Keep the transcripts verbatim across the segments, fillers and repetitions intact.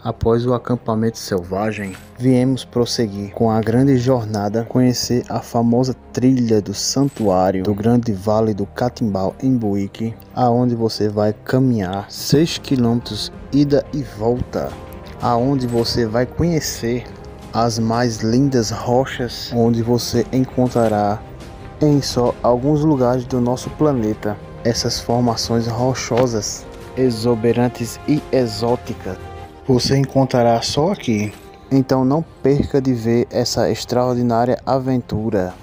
Após o acampamento selvagem, viemos prosseguir com a grande jornada, conhecer a famosa trilha do santuário do Grande Vale do Catimbau em Buíque, aonde você vai caminhar seis quilômetros ida e volta, aonde você vai conhecer as mais lindas rochas, onde você encontrará em só alguns lugares do nosso planeta essas formações rochosas exuberantes e exóticas. Você encontrará só aqui. Então não perca de ver essa extraordinária aventura.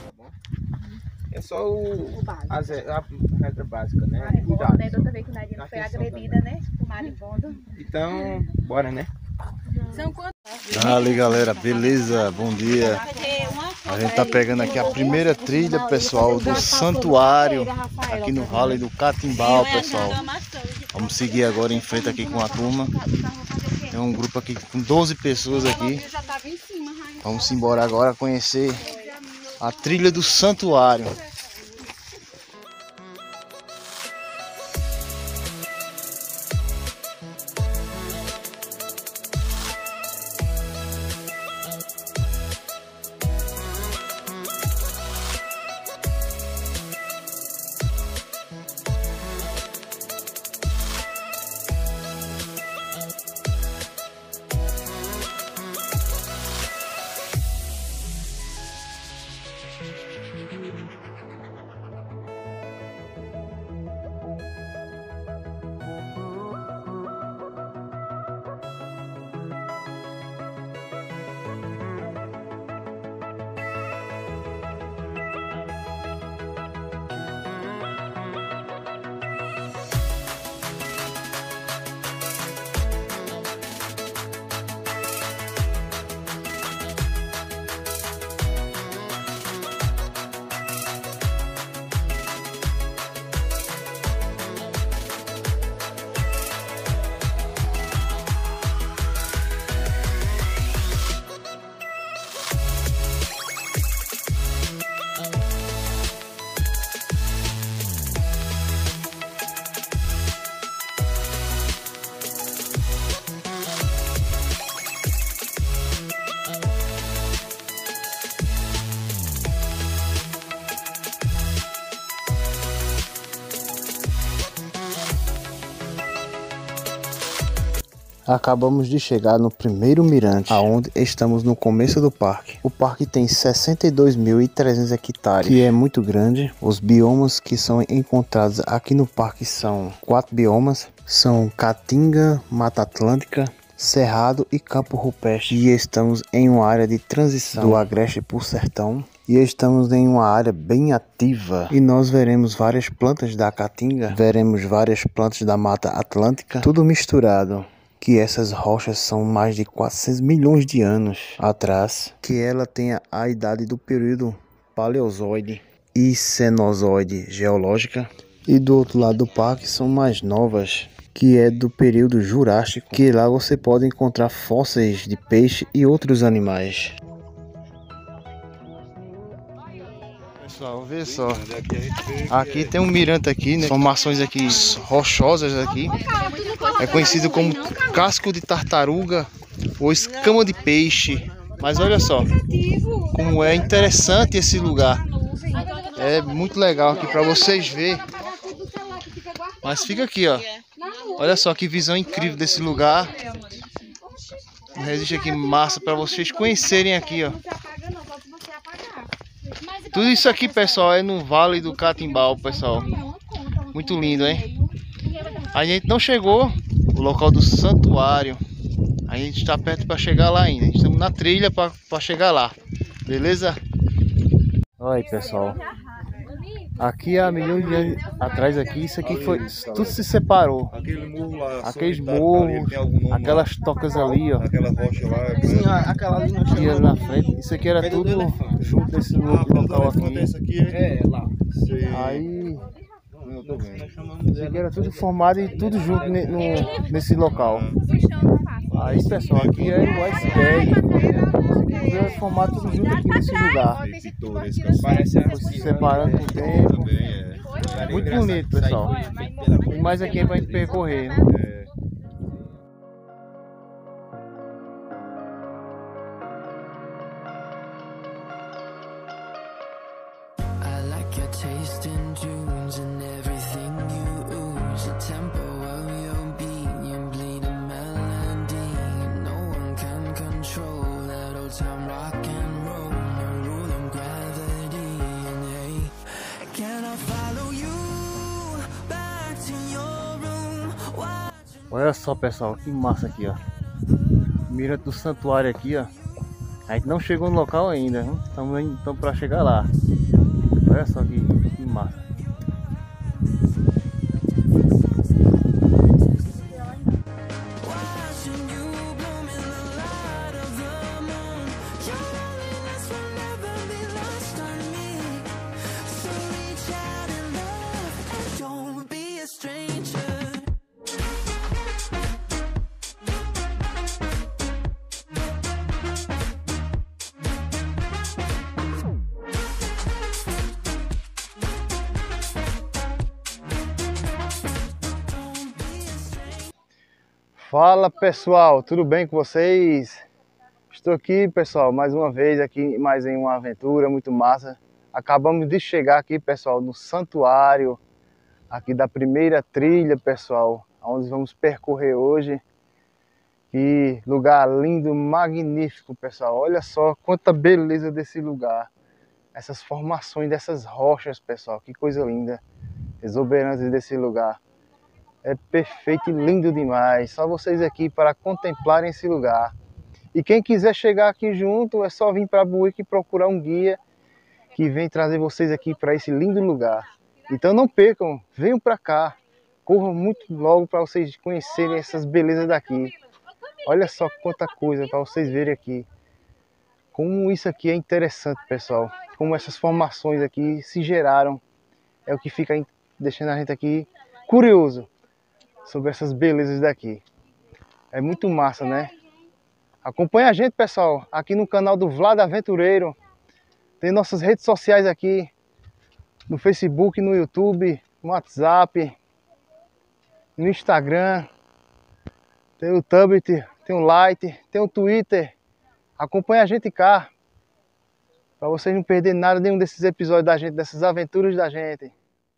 É só o, a, a regra básica, né? Ah, Cuidado. Né? Outra vez que Nadine foi agredida, né? Por marimbondo. Então, bora, né? São quantos? Ali, galera, beleza? Bom dia. A gente tá pegando aqui a primeira trilha, pessoal, do santuário aqui no Vale do Catimbau, pessoal. Vamos seguir agora em frente aqui com a turma. Tem um grupo aqui com doze pessoas aqui. Vamos embora agora conhecer a trilha do santuário. Acabamos de chegar no primeiro mirante, aonde estamos no começo do parque. O parque tem sessenta e dois mil e trezentos hectares, que é muito grande. Os biomas que são encontrados aqui no parque são quatro biomas. São Caatinga, Mata Atlântica, Cerrado e Campo Rupestre. E estamos em uma área de transição do Agreste para o Sertão. E estamos em uma área bem ativa. E nós veremos várias plantas da Caatinga, veremos várias plantas da Mata Atlântica, tudo misturado. Que essas rochas são mais de quatrocentos milhões de anos atrás, que ela tem a idade do período Paleozoide e Cenozoide geológica. E do outro lado do parque são mais novas, que é do período Jurássico, que lá você pode encontrar fósseis de peixe e outros animais. Pessoal, vê só, aqui tem um mirante aqui, né? Formações aqui rochosas aqui. É conhecido como casco de tartaruga ou escama de peixe. Mas olha só como é interessante esse lugar. É muito legal aqui para vocês verem. Mas fica aqui, ó. Olha só que visão incrível desse lugar. Existe aqui massa para vocês conhecerem aqui, ó. Tudo isso aqui, pessoal, é no Vale do Catimbau, pessoal. Muito lindo, hein? A gente não chegou no local do santuário. A gente está perto para chegar lá ainda. Estamos na trilha para chegar lá. Beleza? Olha aí, pessoal. Aqui há milhões de anos atrás, aqui, isso aqui foi. Tudo se separou. Aquele morro lá, aqueles morros, aquelas tocas ali, ó. Aquela rocha lá. Sim, aquela ali nós aqui ali na frente. Isso aqui era tudo junto desse local aqui. É, lá. Aí. Isso aqui era tudo formado e tudo junto ne, no, nesse local. Aí, pessoal, aqui é o iceberg. Isso aqui foi formado tudo junto aqui nesse lugar. Parece Foi se separando com o tempo. Muito bonito, pessoal. E mais aqui é pra gente percorrer, né? Olha só, pessoal, que massa aqui, ó. Mirante do santuário aqui, ó. A gente não chegou no local ainda, estamos então para chegar lá. Olha só que, que massa. Fala pessoal, tudo bem com vocês? Estou aqui, pessoal, mais uma vez aqui, mais em uma aventura muito massa. Acabamos de chegar aqui, pessoal, no santuário aqui da primeira trilha, pessoal, onde vamos percorrer hoje. Que lugar lindo, magnífico, pessoal. Olha só quanta beleza desse lugar. Essas formações dessas rochas, pessoal, que coisa linda. Exuberantes desse lugar. É perfeito e lindo demais. Só vocês aqui para contemplarem esse lugar. E quem quiser chegar aqui junto, é só vir para Buíque e procurar um guia que vem trazer vocês aqui para esse lindo lugar. Então não percam, venham para cá. Corram muito logo para vocês conhecerem essas belezas daqui. Olha só quanta coisa para vocês verem aqui. Como isso aqui é interessante, pessoal. Como essas formações aqui se geraram. É o que fica deixando a gente aqui curioso sobre essas belezas daqui. É muito massa, né? Acompanha a gente, pessoal, aqui no canal do Vlad Aventureiro. Tem nossas redes sociais aqui, no Facebook, no YouTube, no WhatsApp, no Instagram. Tem o Tumblr, tem o Light, tem o Twitter. Acompanha a gente cá, para vocês não perderem nada, nenhum desses episódios da gente, dessas aventuras da gente.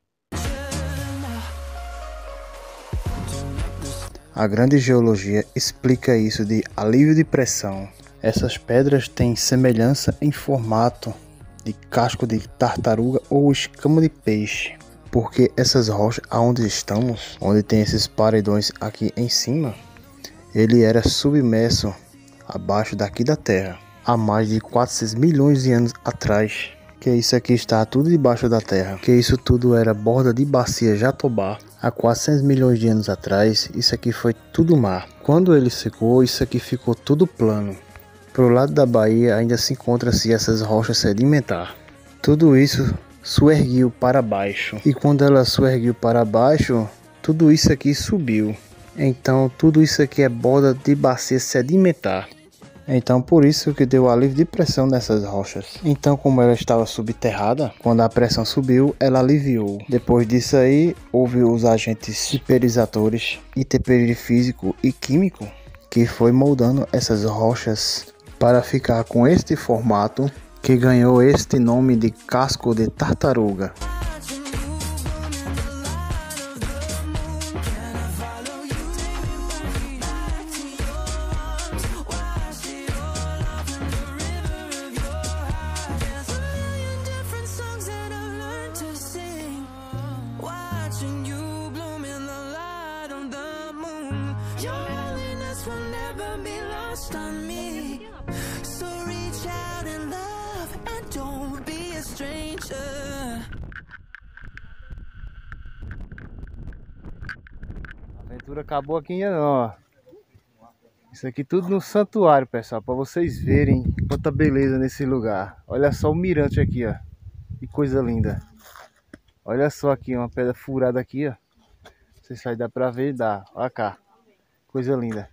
A grande geologia explica isso de alívio de pressão. Essas pedras têm semelhança em formato de casco de tartaruga ou escama de peixe. Porque essas rochas aonde estamos, onde tem esses paredões aqui em cima, ele era submerso abaixo daqui da terra há mais de quatrocentos milhões de anos atrás. Que isso aqui está tudo debaixo da terra. Que isso tudo era borda de bacia Jatobá. Há quatrocentos milhões de anos atrás, isso aqui foi tudo mar. Quando ele secou, isso aqui ficou tudo plano. Pro lado da Bahia ainda se encontra-se essas rochas sedimentares. Tudo isso suerguiu para baixo. E quando ela suerguiu para baixo, tudo isso aqui subiu. Então tudo isso aqui é borda de bacia sedimentar. Então por isso que deu alívio de pressão nessas rochas. Então como ela estava subterrada, quando a pressão subiu, ela aliviou. Depois disso aí, houve os agentes hiperizadores e tempero físico e químico que foi moldando essas rochas para ficar com este formato que ganhou este nome de casco de tartaruga. A aventura acabou aqui ainda não, ó. Isso aqui tudo no santuário, pessoal, para vocês verem quanta beleza nesse lugar. Olha só o mirante aqui, ó. Que coisa linda. Olha só aqui, uma pedra furada aqui, ó. Não sei se vai dar para ver, dá. Olha cá. Coisa linda.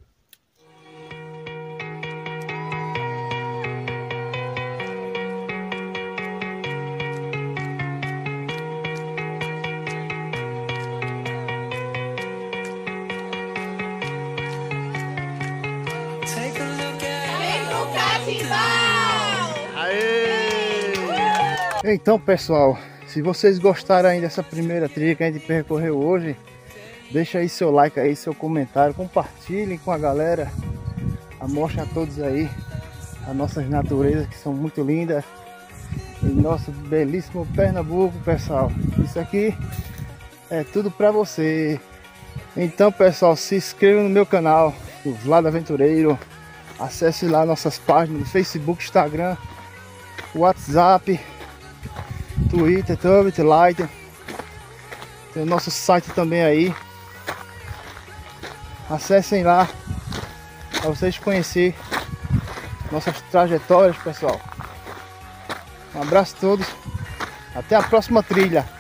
Então, pessoal, Se vocês gostaram aí dessa primeira trilha que a gente percorreu hoje, deixa aí seu like aí, seu comentário, compartilhem com a galera, mostre a todos aí as nossas naturezas que são muito lindas em nosso belíssimo Pernambuco, pessoal. Isso aqui é tudo pra você. Então, pessoal, se inscreva no meu canal, o Vlad Aventureiro. Acesse lá nossas páginas no Facebook, Instagram, WhatsApp, Twitter, Tumblr, Lighter. Tem o nosso site também aí. Acessem lá para vocês conhecerem nossas trajetórias, pessoal. Um abraço a todos. Até a próxima trilha.